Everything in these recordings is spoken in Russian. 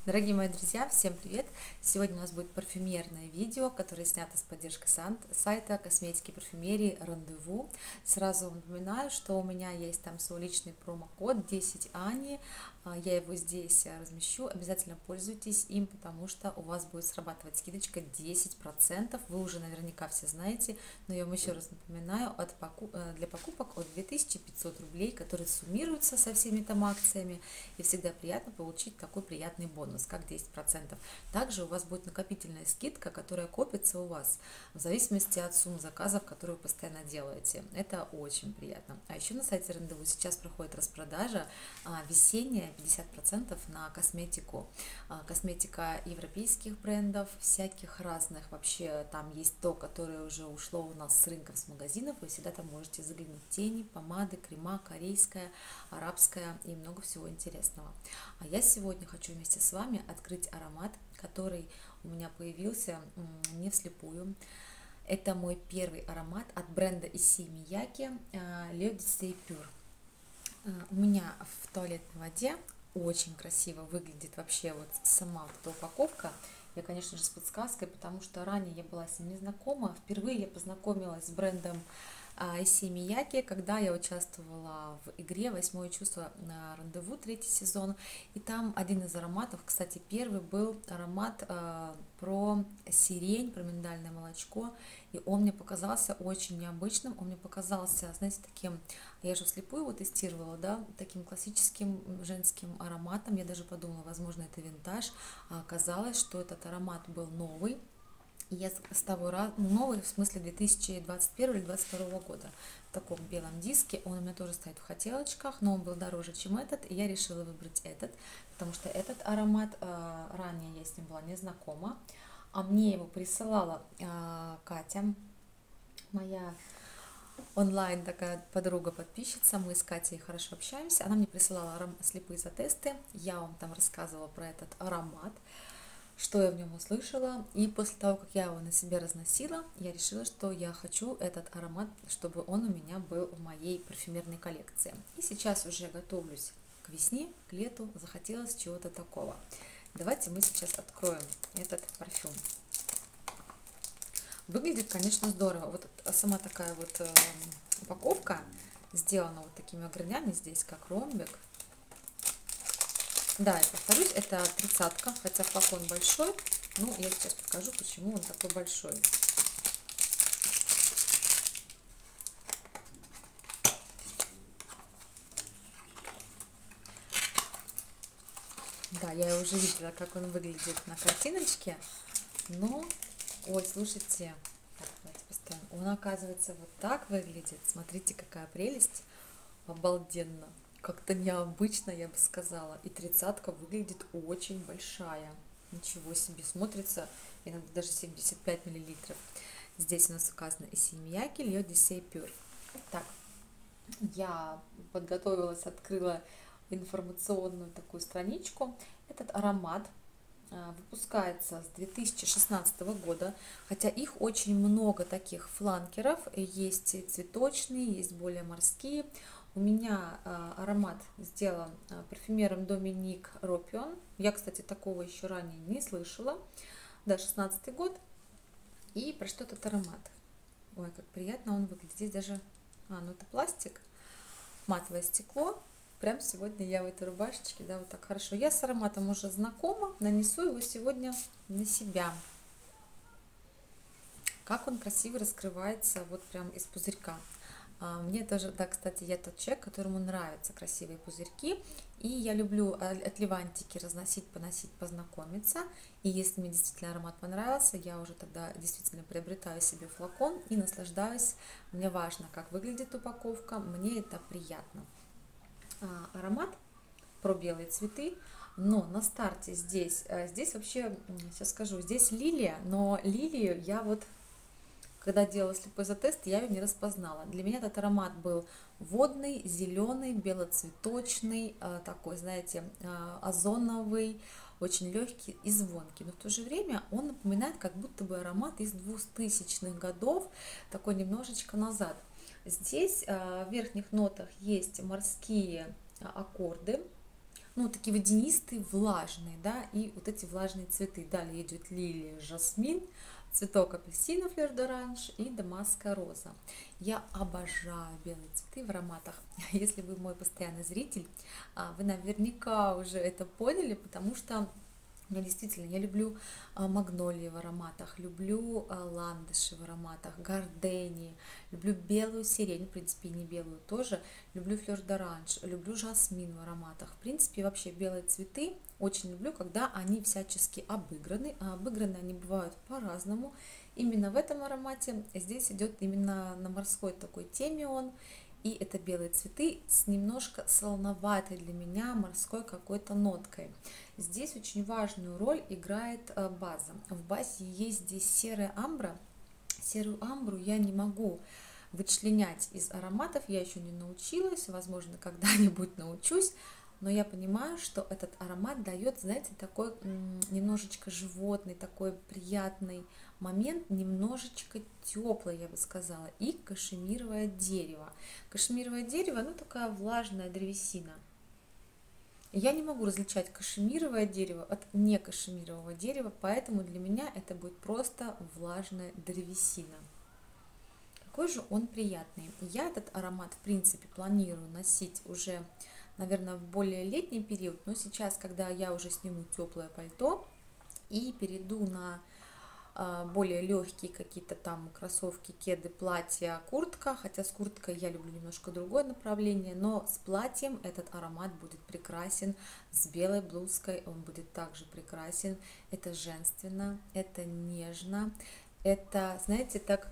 Дорогие мои друзья, всем привет! Сегодня у нас будет парфюмерное видео, которое снято с поддержкой сайта косметики и парфюмерии Рандеву. Сразу напоминаю, что у меня есть там свой личный промокод 10 Ани. Я его здесь размещу. Обязательно пользуйтесь им, потому что у вас будет срабатывать скидочка 10%. Вы уже наверняка все знаете, но я вам еще раз напоминаю, для покупок от 2500 рублей, которые суммируются со всеми там акциями. И всегда приятно получить такой приятный бонус, как 10%. Также у вас будет накопительная скидка, которая копится у вас в зависимости от сумм заказов, которые вы постоянно делаете. Это очень приятно. А еще на сайте Рандеву сейчас проходит распродажа весенняя, 50% на косметику. Косметика европейских брендов, всяких разных. Вообще там есть то, которое уже ушло у нас с рынков, с магазинов. Вы всегда там можете заглянуть. Тени, помады, крема, корейская, арабская и много всего интересного. А я сегодня хочу вместе с вами открыть аромат, который у меня появился не вслепую. Это мой первый аромат от бренда Issey Miyake Le Dissei Pure. У меня в туалетной воде очень красиво выглядит вообще вот сама вот эта упаковка. Я, конечно же, с подсказкой, потому что ранее я была с ним не знакома. Впервые я познакомилась с брендом Issey Miyake, когда я участвовала в игре «Восьмое чувство» на Рандеву, 3-й сезон. И там один из ароматов, кстати, первый был аромат про сирень, про миндальное молочко. И он мне показался очень необычным. Он мне показался, знаете, таким, я же вслепую его тестировала, да, таким классическим женским ароматом. Я даже подумала, возможно, это винтаж. А оказалось, что этот аромат был новый. И я с того раза, новый, в смысле 2021 или 2022 года, в таком белом диске. Он у меня тоже стоит в хотелочках, но он был дороже, чем этот, и я решила выбрать этот, потому что этот аромат, ранее я с ним была не знакома, а мне его присылала Катя, моя онлайн такая подруга-подписчица, мы с Катей хорошо общаемся, она мне присылала слепые затесты, я вам там рассказывала про этот аромат, что я в нем услышала. И после того, как я его на себе разносила, я решила, что я хочу этот аромат, чтобы он у меня был в моей парфюмерной коллекции. И сейчас уже готовлюсь к весне, к лету, захотелось чего-то такого. Давайте мы сейчас откроем этот парфюм. Выглядит, конечно, здорово. Вот сама такая вот упаковка сделана вот такими огранями здесь, как ромбик. Да, я повторюсь, это 30-ка, хотя флакон большой. Ну, я сейчас покажу, почему он такой большой. Да, я уже видела, как он выглядит на картиночке. Но, ой, слушайте, так, давайте поставим. Он, оказывается, вот так выглядит. Смотрите, какая прелесть. Обалденно. Как-то необычно, я бы сказала. И 30-ка выглядит очень большая. Ничего себе, смотрится иногда даже 75 миллилитров. Здесь у нас указано Issey Miyake Le Dissei Pure. Так, я подготовилась, открыла информационную такую страничку. Этот аромат выпускается с 2016 года, хотя их очень много таких фланкеров. Есть цветочные, есть более морские. У меня аромат сделан парфюмером Доминик Ропион. Я, кстати, такого еще ранее не слышала. Да, 16 год. И про что этот аромат? Ой, как приятно он выглядит. Здесь даже, ну это пластик, матовое стекло. Прям сегодня я в этой рубашечке, да, вот так хорошо. Я с ароматом уже знакома, нанесу его сегодня на себя. Как он красиво раскрывается вот прям из пузырька. Мне тоже, да, кстати, я тот человек, которому нравятся красивые пузырьки, и я люблю от Левантики разносить, поносить, познакомиться, и если мне действительно аромат понравился, я уже тогда действительно приобретаю себе флакон и наслаждаюсь. Мне важно, как выглядит упаковка, мне это приятно. Аромат про белые цветы, но на старте здесь вообще, сейчас скажу, здесь лилия, но лилию я вот, когда делала слепой затест, я ее не распознала. Для меня этот аромат был водный, зеленый, белоцветочный, такой, знаете, озоновый, очень легкий и звонкий. Но в то же время он напоминает как будто бы аромат из 2000-х годов, такой немножечко назад. Здесь в верхних нотах есть морские аккорды. ну, такие водянистые, влажные, да, и вот эти влажные цветы. Далее идет лилия, жасмин, цветок апельсина, флёр-д'оранж и дамасская роза. Я обожаю белые цветы в ароматах. Если вы мой постоянный зритель, вы наверняка уже это поняли, потому что я действительно, я люблю магнолии в ароматах, люблю ландыши в ароматах, гардении, люблю белую сирень, в принципе, и не белую тоже, люблю флёр-д'оранж, люблю жасмин в ароматах. В принципе, вообще белые цветы очень люблю, когда они всячески обыграны, а обыграны они бывают по-разному. Именно в этом аромате здесь идет именно на морской такой теме он. И это белые цветы с немножко солоноватой для меня морской какой-то ноткой. Здесь очень важную роль играет база. В базе есть здесь серая амбра. Серую амбру я не могу вычленять из ароматов, я еще не научилась, возможно, когда-нибудь научусь, но я понимаю, что этот аромат дает, знаете, такой немножечко животный, такой приятный момент, немножечко теплый, я бы сказала, и кашемировое дерево. Кашемировое дерево, ну, такая влажная древесина. Я не могу различать кашемировое дерево от некашемирового дерева, поэтому для меня это будет просто влажная древесина. Какой же он приятный. Я этот аромат, в принципе, планирую носить уже, наверное, в более летний период, но сейчас, когда я уже сниму теплое пальто и перейду на более легкие какие-то там кроссовки, кеды, платья, куртка, хотя с курткой я люблю немножко другое направление, но с платьем этот аромат будет прекрасен, с белой блузкой он будет также прекрасен, это женственно, это нежно, это, знаете, так,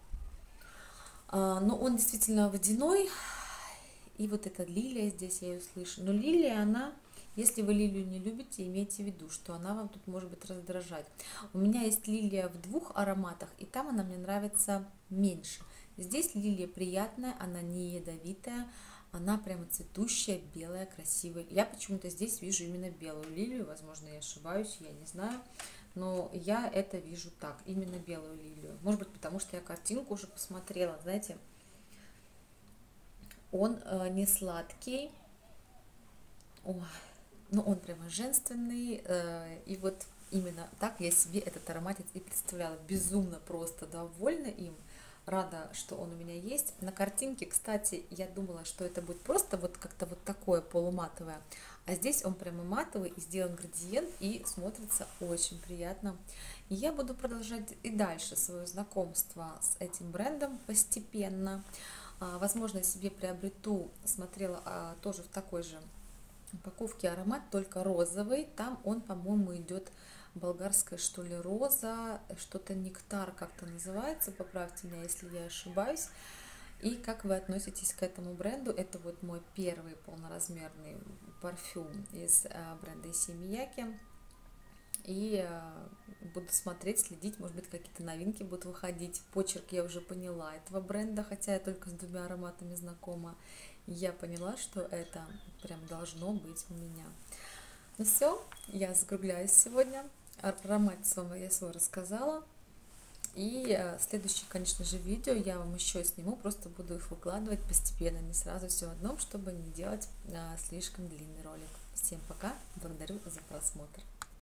ну, он действительно водяной, и вот эта лилия здесь я ее слышу, но лилия, она... Если вы лилию не любите, имейте в виду, что она вам тут может быть раздражать. У меня есть лилия в двух ароматах, и там она мне нравится меньше. Здесь лилия приятная, она не ядовитая, она прямо цветущая, белая, красивая. Я почему-то здесь вижу именно белую лилию, возможно, я ошибаюсь, я не знаю, но я это вижу так, именно белую лилию. Может быть, потому что я картинку уже посмотрела, знаете, он не сладкий, ой. Но он прямо женственный, и вот именно так я себе этот ароматец и представляла. Безумно просто довольна им, рада, что он у меня есть. На картинке, кстати, я думала, что это будет просто вот как-то вот такое полуматовое, а здесь он прямо матовый и сделан градиент, и смотрится очень приятно. И я буду продолжать и дальше свое знакомство с этим брендом постепенно. Возможно, я себе приобрету, смотрела тоже в такой же упаковке аромат, только розовый. Там он, по-моему, идет болгарская, что ли, роза, что-то нектар как-то называется, поправьте меня, если я ошибаюсь. И как вы относитесь к этому бренду? Это вот мой первый полноразмерный парфюм из бренда Issey Miyake. И буду смотреть, следить, может быть, какие-то новинки будут выходить. Почерк я уже поняла этого бренда, хотя я только с двумя ароматами знакома. Я поняла, что это прям должно быть у меня. Ну все, я закругляюсь сегодня. Аромат я свой рассказала. И следующее, конечно же, видео я вам еще сниму, просто буду их выкладывать постепенно, не сразу все в одном, чтобы не делать слишком длинный ролик. Всем пока, благодарю за просмотр.